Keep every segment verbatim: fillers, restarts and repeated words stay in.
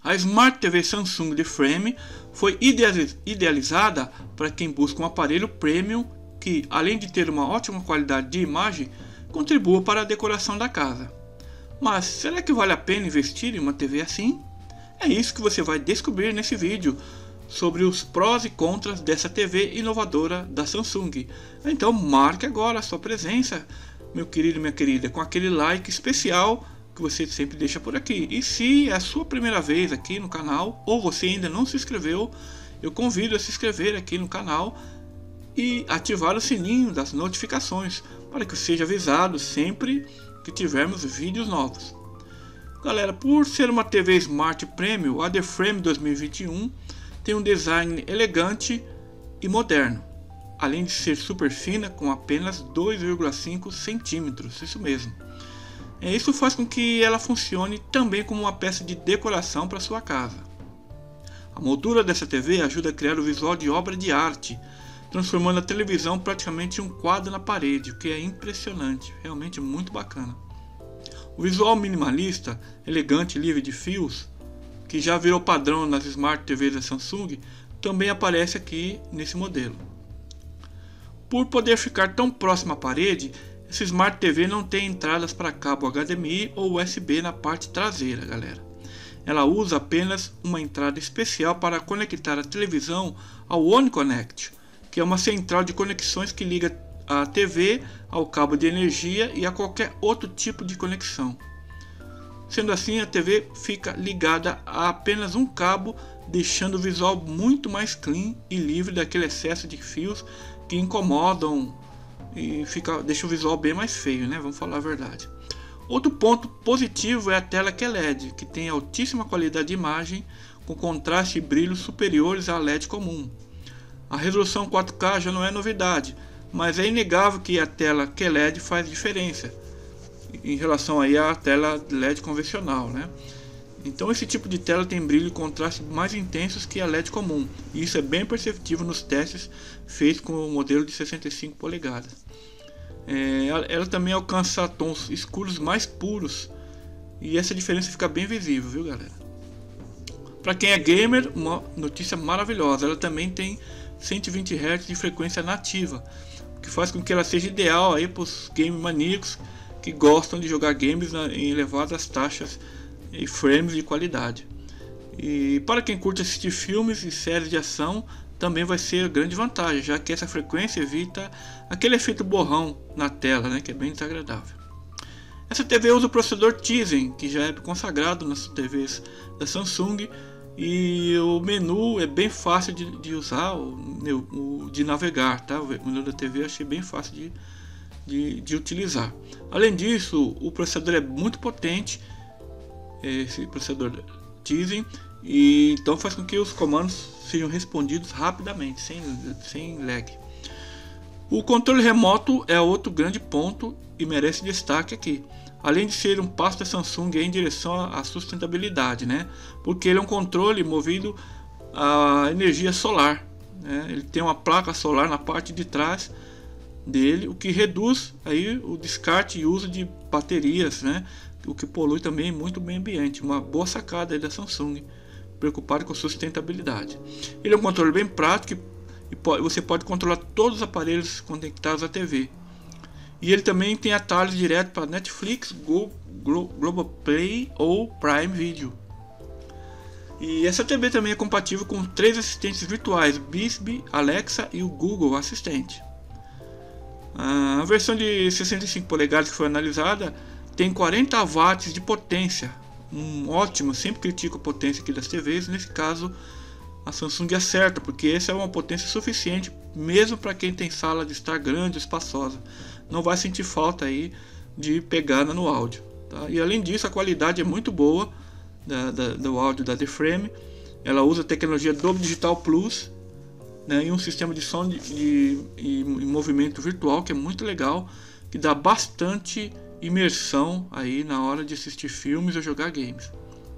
A Smart T V Samsung The Frame foi idealizada para quem busca um aparelho premium que, além de ter uma ótima qualidade de imagem, contribua para a decoração da casa. Mas será que vale a pena investir em uma T V assim? É isso que você vai descobrir nesse vídeo sobre os prós e contras dessa T V inovadora da Samsung. Então marque agora a sua presença, meu querido e minha querida, com aquele like especial que você sempre deixa por aqui. E se é a sua primeira vez aqui no canal, ou você ainda não se inscreveu, eu convido a se inscrever aqui no canal e ativar o sininho das notificações para que seja avisado sempre que tivermos vídeos novos. Galera, por ser uma T V Smart Premium, a The Frame dois mil e vinte e um tem um design elegante e moderno, além de ser super fina com apenas dois vírgula cinco centímetros, isso mesmo. Isso faz com que ela funcione também como uma peça de decoração para sua casa. A moldura dessa T V ajuda a criar o visual de obra de arte, transformando a televisão praticamente em um quadro na parede, o que é impressionante, realmente muito bacana. O visual minimalista, elegante e livre de fios, que já virou padrão nas Smart T Vs da Samsung, também aparece aqui nesse modelo. Por poder ficar tão próximo à parede, essa Smart T V não tem entradas para cabo H D M I ou U S B na parte traseira, galera. Ela usa apenas uma entrada especial para conectar a televisão ao OneConnect, que é uma central de conexões que liga a T V ao cabo de energia e a qualquer outro tipo de conexão. Sendo assim, a T V fica ligada a apenas um cabo, deixando o visual muito mais clean e livre daquele excesso de fios que incomodam e fica, deixa o visual bem mais feio, né? Vamos falar a verdade. Outro ponto positivo é a tela Q L E D, que tem altíssima qualidade de imagem, com contraste e brilho superiores à L E D comum. A resolução quatro K já não é novidade, mas é inegável que a tela Q L E D faz diferença em relação aí à tela L E D convencional, né? Então esse tipo de tela tem brilho e contraste mais intensos que a L E D comum, e isso é bem perceptível nos testes feitos com o modelo de sessenta e cinco polegadas. É, ela também alcança tons escuros mais puros, e essa diferença fica bem visível, viu galera? Para quem é gamer, uma notícia maravilhosa, ela também tem cento e vinte hertz de frequência nativa, o que faz com que ela seja ideal aí para os game maníacos que gostam de jogar games na, em elevadas taxas e frames de qualidade. E para quem curte assistir filmes e séries de ação, também vai ser grande vantagem, já que essa frequência evita aquele efeito borrão na tela, né, que é bem desagradável. Essa T V usa o processador Tizen, que já é consagrado nas T Vs da Samsung, e o menu é bem fácil de, de usar, o, o, de navegar, tá? O menu da T V eu achei bem fácil de, de, de utilizar. Além disso, o processador é muito potente, esse processador Tizen, e então faz com que os comandos sejam respondidos rapidamente, sem, sem lag. O controle remoto é outro grande ponto e merece destaque aqui, além de ser um passo da Samsung em direção à sustentabilidade, né? Porque ele é um controle movido a energia solar, né? Ele tem uma placa solar na parte de trás dele, o que reduz aí o descarte e uso de baterias, né? O que polui também muito o meio ambiente. Uma boa sacada aí da Samsung, preocupado com sustentabilidade. Ele é um controle bem prático e você pode controlar todos os aparelhos conectados à T V. E ele também tem atalhos direto para Netflix, Go, Glo, Globoplay ou Prime Video. E essa T V também é compatível com três assistentes virtuais, Bixby, Alexa e o Google Assistente. A versão de sessenta e cinco polegadas que foi analisada tem quarenta watts de potência, um ótimo, sempre critico a potência aqui das T Vs, nesse caso a Samsung acerta, porque essa é uma potência suficiente mesmo para quem tem sala de estar grande, espaçosa, não vai sentir falta aí de pegada no áudio, tá? E além disso a qualidade é muito boa da, da, do áudio da The Frame, ela usa a tecnologia Dolby Digital Plus, né, e um sistema de som de, de, de, de movimento virtual que é muito legal, que dá bastante imersão aí na hora de assistir filmes ou jogar games.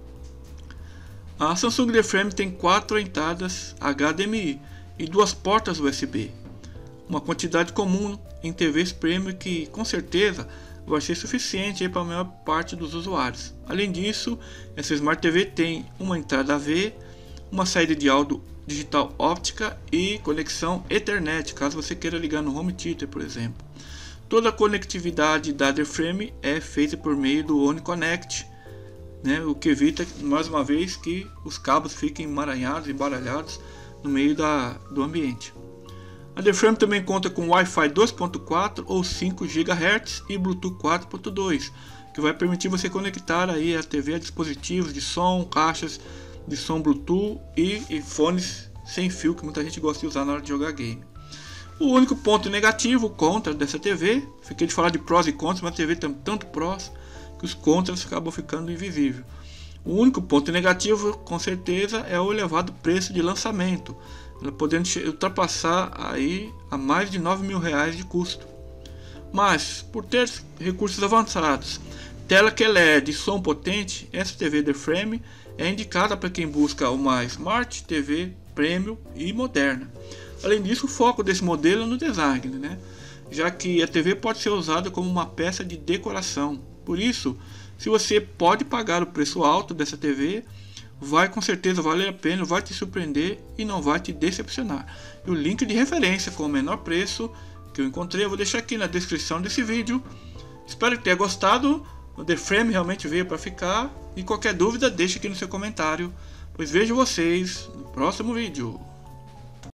A Samsung The Frame tem quatro entradas H D M I e duas portas U S B, uma quantidade comum em T Vs premium que com certeza vai ser suficiente para a maior parte dos usuários. Além disso, essa Smart T V tem uma entrada A V, uma saída de áudio digital óptica e conexão Ethernet, caso você queira ligar no home theater, por exemplo. Toda a conectividade da The Frame é feita por meio do OniConnect, né, o que evita, mais uma vez, que os cabos fiquem emaranhados, embaralhados no meio da, do ambiente. A The Frame também conta com Wi-Fi dois ponto quatro ou cinco gigahertz e Bluetooth quatro ponto dois, que vai permitir você conectar aí a T V a dispositivos de som, caixas de som Bluetooth e, e fones sem fio, que muita gente gosta de usar na hora de jogar game. O único ponto negativo, contra dessa T V, fiquei de falar de prós e contras, mas a T V tem tanto prós que os contras acabam ficando invisíveis. O único ponto negativo, com certeza, é o elevado preço de lançamento, ela podendo ultrapassar aí a mais de nove mil reais de custo. Mas, por ter recursos avançados, tela Q L E D e som potente, essa T V The Frame é indicada para quem busca uma Smart T V Premium e moderna. Além disso, o foco desse modelo é no design, né? Já que a T V pode ser usada como uma peça de decoração. Por isso, se você pode pagar o preço alto dessa T V, vai com certeza valer a pena, vai te surpreender e não vai te decepcionar. E o link de referência com o menor preço que eu encontrei eu vou deixar aqui na descrição desse vídeo. Espero que tenha gostado. O The Frame realmente veio para ficar. E qualquer dúvida deixe aqui no seu comentário, pois vejo vocês no próximo vídeo.